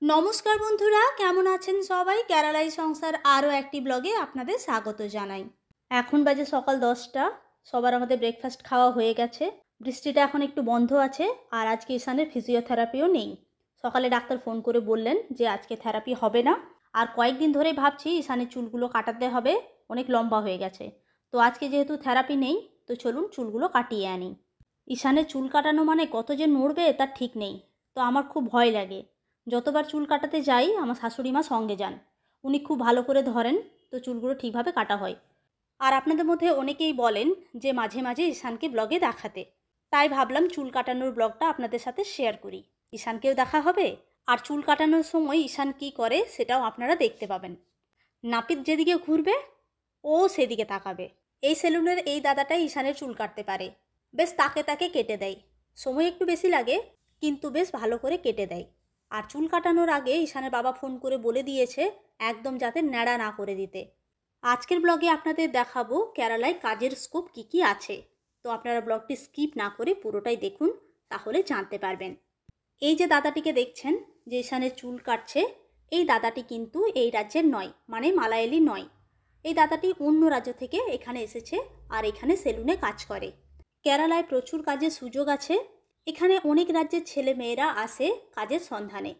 নমস্কার বন্ধুরা, কেমন আছেন সবাই? কেরালাই সংসার আরও একটি ব্লগে আপনাদের স্বাগত জানাই। এখন বাজে সকাল 10টা। সবার আমাদের ব্রেকফাস্ট খাওয়া হয়ে গেছে। বৃষ্টিটা এখন একটু বন্ধ আছে, আর আজকে ঈশানের ফিজিওথেরাপিও নেই। সকালে ডাক্তার ফোন করে বললেন যে আজকে থেরাপি হবে না। আর কয়েকদিন ধরেই ভাবছি ঈশানের চুলগুলো কাটাতে হবে, অনেক লম্বা হয়ে গেছে। তো আজকে যেহেতু থেরাপি নেই, তো চলুন চুলগুলো কাটিয়ে আনি। ঈশানের চুল কাটানো মানে কত যে নড়বে তার ঠিক নেই। তো আমার খুব ভয় লাগে। যতবার চুল কাটাতে যাই আমার শাশুড়ি মা সঙ্গে যান, উনি খুব ভালো করে ধরেন, তো চুলগুলো ঠিকভাবে কাটা হয়। আর আপনাদের মধ্যে অনেকেই বলেন যে মাঝে মাঝে ঈশানকে ব্লগে দেখাতে, তাই ভাবলাম চুল কাটানোর ব্লগটা আপনাদের সাথে শেয়ার করি। ঈশানকেও দেখা হবে, আর চুল কাটানোর সময় ঈশান কী করে সেটাও আপনারা দেখতে পাবেন। নাপিত যেদিকে ঘুরবে ও সেদিকে তাকাবে। এই সেলুনের এই দাদাটাই ঈশানের চুল কাটতে পারে। বেশ তাকে তাকে কেটে দেয়। সময় একটু বেশি লাগে, কিন্তু বেশ ভালো করে কেটে দেয়। আর চুল কাটানোর আগে ঈশানের বাবা ফোন করে বলে দিয়েছে একদম যাতে ন্যাড়া না করে দিতে। আজকের ব্লগে আপনাদের দেখাবো কেরালায় কাজের স্কোপ কী কী আছে। তো আপনারা ব্লগটি স্কিপ না করে পুরোটাই দেখুন, তাহলে জানতে পারবেন। এই যে দাদাটিকে দেখছেন যে ঈশানের চুল কাটছে, এই দাদাটি কিন্তু এই রাজ্যের নয়, মানে মালায়ালি নয়। এই দাদাটি অন্য রাজ্য থেকে এখানে এসেছে আর এখানে সেলুনে কাজ করে। কেরালায় প্রচুর কাজের সুযোগ আছে। এখানে অনেক রাজ্যের ছেলে মেয়েরা আসে কাজের সন্ধানে।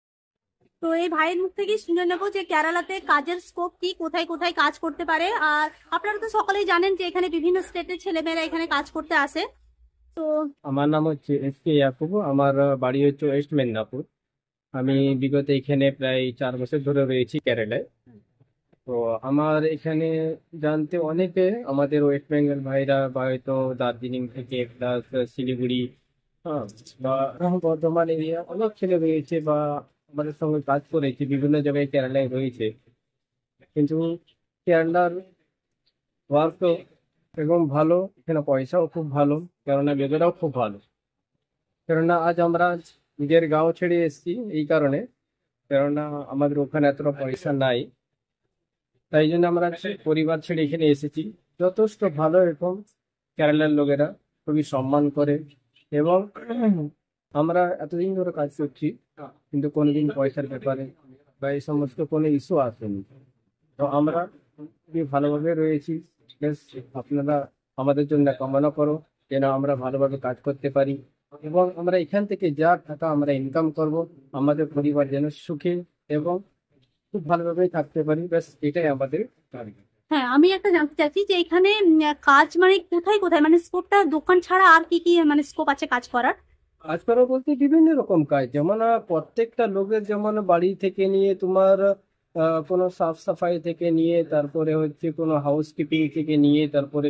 তো এই ভাইয়ের মুখ থেকেই শুনে নেবো যে কেরালাতে কাজের স্কোপ কি, কোথায় কোথায় কাজ করতে পারে। আর আপনারা তো সকলেই জানেন যে এখানে বিভিন্ন স্টেটের ছেলেমেয়েরা এখানে কাজ করতে আসে। তো আমার নাম হচ্ছে এস.কে. ইয়াকুব। আমার বাড়ি হচ্ছে ওয়েস্ট মেদিনীপুর। আমি বিগত এখানে প্রায় 4 বছর ধরে রয়েছি কেরালায়। তো আমার এখানে জানতে অনেকে আমাদের ওয়েস্ট বেঙ্গল ভাইরা বা হয়তো দার্জিলিং থেকে প্লাস শিলিগুড়ি, হ্যাঁ, বা বর্ধমান এরিয়া অনেক ছেলে রয়েছে বা আমাদের সঙ্গে কাজ করেছে, বিভিন্ন জায়গায় কেরালায় রয়েছে। কিন্তু কেরালার ওয়ার্ক এরকম ভালো, এখানে পয়সাও খুব ভালো, কেননা বেতনটাও খুব ভালো। কেননা আজ আমরা নিজের গাঁও ছেড়ে এসেছি এই কারণে, কেননা আমাদের ওখানে এতটা পয়সা নাই, তাই জন্য আমরা পরিবার ছেড়ে এখানে এসেছি। যথেষ্ট ভালো, এরকম কেরালার লোকেরা খুবই সম্মান করে। এবং আমরা এতদিন ধরে কাজ করছি, কিন্তু কোনোদিন পয়সার ব্যাপারে বা এই সমস্ত কোনো ইস্যু আসেনি। তো আমরা খুবই ভালোভাবে রয়েছি। বেশ, আপনারা আমাদের জন্য কামনা করো যেন আমরা ভালোভাবে কাজ করতে পারি, এবং আমরা এখান থেকে যা টাকা আমরা ইনকাম করব আমাদের পরিবার যেন সুখে এবং খুব ভালোভাবে থাকতে পারি। ব্যাস এটাই আমাদের টার্গেট। হ্যাঁ, আমি একটা জানতে চাচ্ছি যে এখানে কাজ মানে কোথায় কোথায়, মানে স্কোপটা দোকান ছাড়া আর কি কি মানে স্কোপ আছে কাজ করার? কাজ করা বলতে বিভিন্ন রকম কাজ, যেমন প্রত্যেকটা লোকের, যেমন বাড়ি থেকে নিয়ে তোমার কোনো সাফ সাফাই থেকে নিয়ে, তারপরে হচ্ছে কোনো হাউসকিপিং থেকে নিয়ে, তারপরে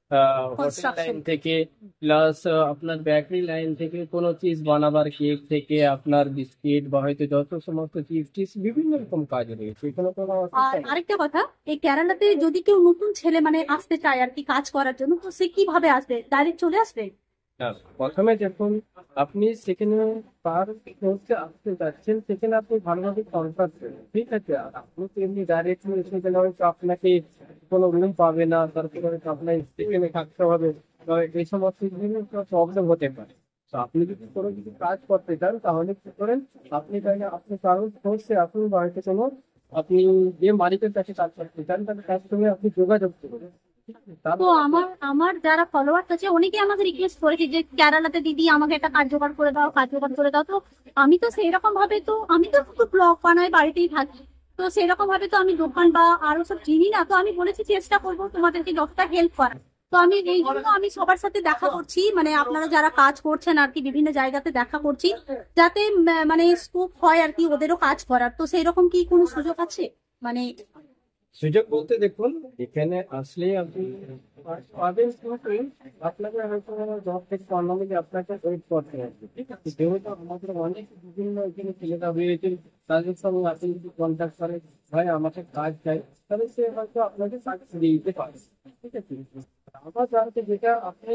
হোটেল লাইন কনস্ট্রাকশন। থেকে, প্লাস আপনার বেকারি লাইন থেকে, কোনো চিজ বানাবার কেক থেকে আপনার বিস্কিট বা হয়তো যত সমস্ত চিজ টিজ বিভিন্ন রকম কাজ রয়েছে এখানে কোনো আর আরেকটা কথা, এই কেরালাতে যদি কেউ নতুন ছেলে মানে আসতে চায় আর কি কাজ করার জন্য, তো সে কিভাবে আসবে? ডাইরেক্ট চলে আসবে? না, প্রথমে যখন আপনি সেখানে পার হচ্ছে আসতে যাচ্ছেন, সেখানে আপনি ভালোভাবে কনফার্ম করবেন, ঠিক আছে? আর আপনি তো এমনি ডাইরেক্টলি সেখানে হয়তো আপনাকে কোনো রুম পাবে না, তারপরে হয়তো আপনার সেখানে থাকতে হবে, তো এই সমস্ত প্রবলেম হতে পারে। তো আপনি যদি কোনো কিছু কাজ করতে চান তাহলে কি করেন, আপনি তাহলে আপনি কারোর সোর্সে আপনি বাড়িতে কোনো, আপনি যে মালিকের কাছে কাজ করতে চান তার কাছ সঙ্গে আপনি যোগাযোগ করবেন, ঠিক আছে? তো তারপর আমার আমার যারা ফলোয়ার্স আছে অনেকে আমাকে রিকোয়েস্ট করেছে যে কেরালাতে দিদি আমাকে একটা কাজ জোগাড় করে দাও, কাজ জোগাড় করে দাও। তো আমি তো সেই রকম ভাবে, তো আমি তো শুধু ব্লগ বানাই, বাড়িতেই থাকি। তো সেরকম ভাবে তো আমি দোকান বা আরো সব চিনি না। তো আমি বলেছি চেষ্টা করবো তোমাদেরকে যতটা হেল্প করার। তো আমি এই জন্য আমি সবার সাথে দেখা করছি, মানে আপনারা যারা কাজ করছেন আর কি বিভিন্ন জায়গাতে দেখা করছি, যাতে মানে স্কোপ হয় আর কি ওদেরও কাজ করার। তো সেই রকম কি কোনো সুযোগ আছে মানে? সুযোগ বলতে দেখুন, এখানে আসলে আপনি পাবেন, কিন্তু আপনাকে হয়তো জব থেকে অন্যদিকে আপনাকে ওয়েট করতে হবে, ঠিক আছে? যেহেতু আমাদের অনেক বিভিন্ন এখানে ছেলেরা হয়েছে, তাদের সঙ্গে আপনি যদি কন্ট্যাক্ট করেন, ভাই আমাকে কাজ চাই, তাহলে সে হয়তো আপনাকে কাজ দিয়ে দিতে পারে, ঠিক আছে? আমার জানতে যেটা আপনি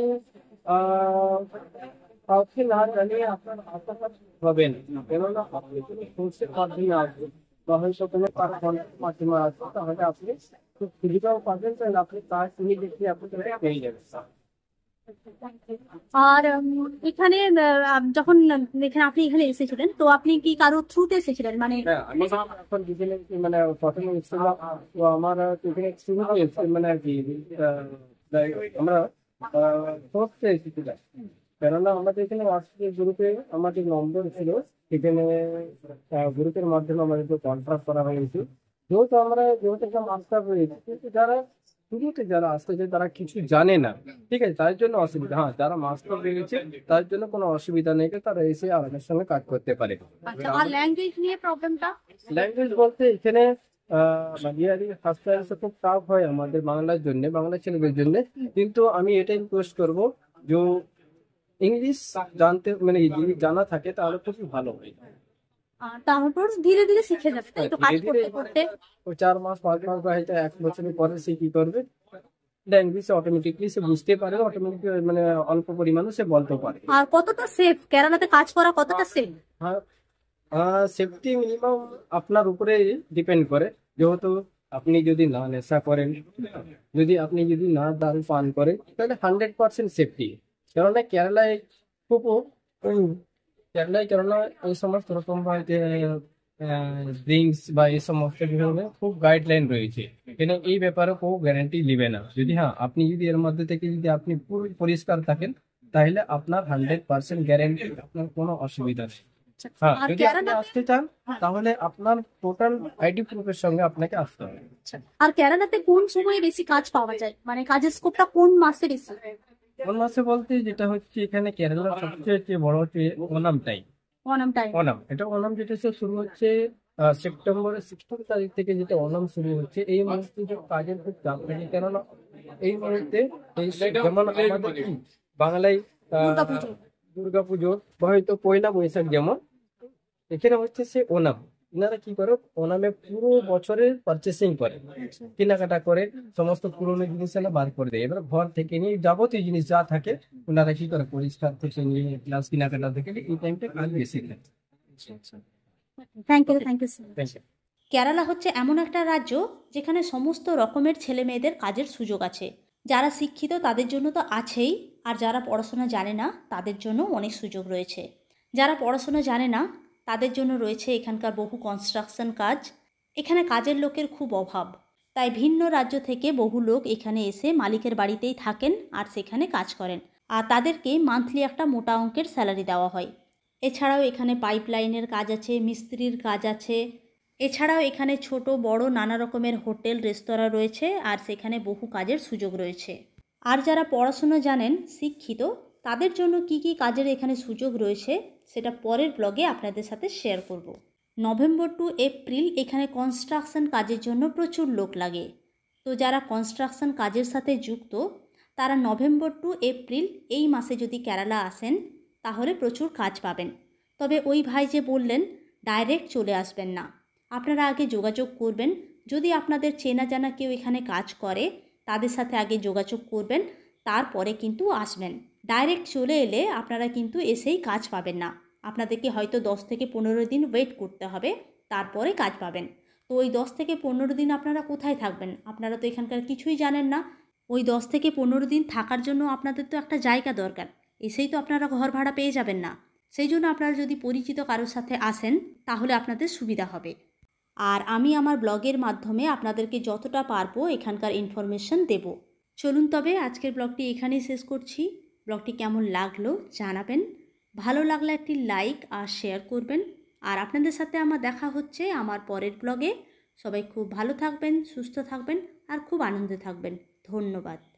আহ কাউকে না জানিয়ে আপনার আশাবাদ হবেন, কেননা আপনি যদি সোর্সের মাধ্যমে আসবেন বা হয়তো কোনো কারখানার মাধ্যমে আসবেন, তাহলে আপনি খুব সুবিধাও পাবেন, তাহলে আপনি কাজ নিয়ে দেখে আপনি পেয়ে যাবেন। আর এখানে যখন এখানে আপনি এখানে এসেছিলেন, তো আপনি কি কারো থ্রুতে এসেছিলেন, মানে? হ্যাঁ, আমি এখন যেখানে মানে প্রথমে এসেছিলাম, তো আমার এখানে শুরু হয়েছে মানে আর কি আমরা সোর্সে এসেছিলাম, কেননা আমাদের এখানে হোয়াটসঅ্যাপ গ্রুপে আমাদের নম্বর ছিল, সেখানে গ্রুপের মাধ্যমে আমাদের কন্ট্যাক্ট করা হয়েছে। যেহেতু একটা মাস্টার রয়েছে, কিন্তু শুরুতে যারা আসতেছে তারা কিছু জানে না, ঠিক আছে, তার জন্য অসুবিধা। হ্যাঁ, যারা মাস্টার রয়েছে তার জন্য কোনো অসুবিধা নেই, তারা এসে আমাদের সঙ্গে কাজ করতে পারে। আচ্ছা, আর ল্যাঙ্গুয়েজ নিয়ে প্রবলেমটা? ল্যাঙ্গুয়েজ বলতে এখানে মাঝারি ফার্স্ট ক্লাসে খুব টাফ হয় আমাদের বাংলার জন্য, বাংলা ছেলেদের জন্য। কিন্তু আমি এটাই রিকোয়েস্ট করবো যে ইংলিশ জানতে মানে যদি জানা থাকে তাহলে খুবই ভালো হয়। তারপর ধীরে ধীরে শিখে যাবে, তাই তো, কাজ ধীরে করতে করতে? ও 4 মাস 5 মাস বা হয়তো 1 বছরের পরে সে কি করবে, ল্যাঙ্গুয়েজ অটোমেটিকলি সে বুঝতে পারে, অটোমেটিক মানে অল্প পরিমাণে সে বলতে পারে। আর কতটা সেফ কেরালাতে কাজ করা, কতটা সেফ? হ্যাঁ, সেফটি মিনিমাম আপনার উপরে ডিপেন্ড করে। যেহেতু আপনি যদি না নেশা করেন, যদি না দারু পান করেন, তাহলে 100% সেফটি। কেননা খুব উম, কেননা এই সমস্ত রকম ড্রিঙ্কস বা এই সমস্ত বিভিন্ন খুব গাইডলাইন রয়েছে, কিন্তু এই ব্যাপারে কেউ গ্যারান্টি নেবে না। হ্যাঁ, আপনি যদি এর মধ্যে থেকে যদি আপনি পুরো পরিষ্কার থাকেন, তাহলে আপনার 100% গ্যারান্টি, আপনার কোনো অসুবিধা নেই। হ্যাঁ, আর যদি আপনি আসতে চান তাহলে আপনার টোটাল আইডি প্রুফের সঙ্গে আপনাকে আসতে হবে। আর কেরালাতে কোন সময়ে বেশি কাজ পাওয়া যায়, মানে কাজের স্কোপটা কোন মাসে বেশি? কোন মাসে বলতে যেটা হচ্ছে এখানে কেরালার সবচেয়ে যে বড় হচ্ছে ওনাম টাইম। ওনাম টাইম? ওনাম যেটা শুরু হচ্ছে সেপ্টেম্বরের 16 তারিখ থেকে, যেটা ওনাম শুরু হচ্ছে। এই মুহূর্তে যে কাজের খুব চাপ থাকে, কেননা এই মুহূর্তে যেমন আমাদের বাংলায় দুর্গাপুজো। দুর্গাপুজো বা হয়তো পয়লা বৈশাখ, যেমন এখানে হচ্ছে সে ওনাম। এনারা কি করে, ওনামে পুরো বছরের পারচেসিং করে, কেনাকাটা করে, সমস্ত পুরোনো জিনিস এনে বার করে দেয়। এবার ঘর থেকে নিয়ে যাবতীয় জিনিস যা থাকে ওনারা কি করে, পরিষ্কার থেকে নিয়ে প্লাস কেনাকাটা থেকে এই টাইমটা কাজ বেশি থাকে। Thank you sir. Thank you. Kerala হচ্ছে এমন একটা রাজ্য যেখানে সমস্ত রকমের ছেলে মেয়েদের কাজের সুযোগ আছে। যারা শিক্ষিত তাদের জন্য তো আছেই, আর যারা পড়াশোনা জানে না তাদের জন্য অনেক সুযোগ রয়েছে। যারা পড়াশোনা জানে না তাদের জন্য রয়েছে এখানকার বহু কনস্ট্রাকশন কাজ। এখানে কাজের লোকের খুব অভাব, তাই ভিন্ন রাজ্য থেকে বহু লোক এখানে এসে মালিকের বাড়িতেই থাকেন আর সেখানে কাজ করেন, আর তাদেরকে মান্থলি একটা মোটা অঙ্কের স্যালারি দেওয়া হয়। এছাড়াও এখানে পাইপলাইনের কাজ আছে, মিস্ত্রির কাজ আছে। এছাড়াও এখানে ছোট বড় নানা রকমের হোটেল রেস্তোরাঁ রয়েছে, আর সেখানে বহু কাজের সুযোগ রয়েছে। আর যারা পড়াশুনো জানেন, শিক্ষিত, তাদের জন্য কি কি কাজের এখানে সুযোগ রয়েছে সেটা পরের ব্লগে আপনাদের সাথে শেয়ার করব। নভেম্বর টু এপ্রিল এখানে কনস্ট্রাকশন কাজের জন্য প্রচুর লোক লাগে। তো যারা কনস্ট্রাকশন কাজের সাথে যুক্ত তারা নভেম্বর টু এপ্রিল এই মাসে যদি কেরালা আসেন তাহলে প্রচুর কাজ পাবেন। তবে ওই ভাই যে বললেন ডাইরেক্ট চলে আসবেন না, আপনারা আগে যোগাযোগ করবেন। যদি আপনাদের চেনা জানা কেউ এখানে কাজ করে তাদের সাথে আগে যোগাযোগ করবেন, তারপরে কিন্তু আসবেন। ডাইরেক্ট চলে এলে আপনারা কিন্তু এসেই কাজ পাবেন না, আপনাদেরকে হয়তো 10 থেকে 15 দিন ওয়েট করতে হবে, তারপরে কাজ পাবেন। তো ওই 10 থেকে 15 দিন আপনারা কোথায় থাকবেন? আপনারা তো এখানকার কিছুই জানেন না। ওই 10 থেকে 15 দিন থাকার জন্য আপনাদের তো একটা জায়গা দরকার, এসেই তো আপনারা ঘর ভাড়া পেয়ে যাবেন না। সেই জন্য আপনারা যদি পরিচিত কারোর সাথে আসেন তাহলে আপনাদের সুবিধা হবে। আর আমি আমার ব্লগের মাধ্যমে আপনাদেরকে যতটা পারবো এখানকার ইনফরমেশন দেব। চলুন তবে আজকের ব্লগটি এখানেই শেষ করছি। ব্লগটি কেমন লাগলো জানাবেন, ভালো লাগলে একটি লাইক আর শেয়ার করবেন। আর আপনাদের সাথে আমার দেখা হচ্ছে আমার পরের ব্লগে। সবাই খুব ভালো থাকবেন, সুস্থ থাকবেন আর খুব আনন্দে থাকবেন। ধন্যবাদ।